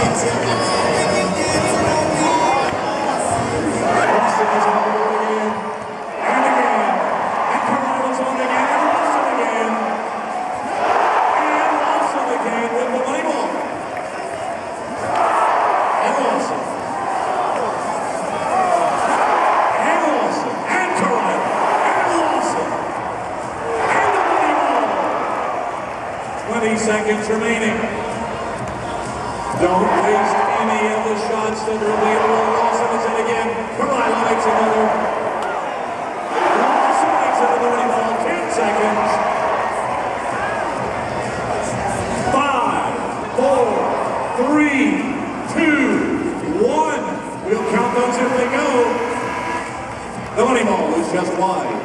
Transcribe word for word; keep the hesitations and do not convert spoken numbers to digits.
twenty seconds remaining. Don't waste any of the shots that are available. Lawson is in again. Karyla makes another. Lawson makes another winning ball. ten seconds. Five, four, three, two, one. We'll count those if they go. The money ball is just wide.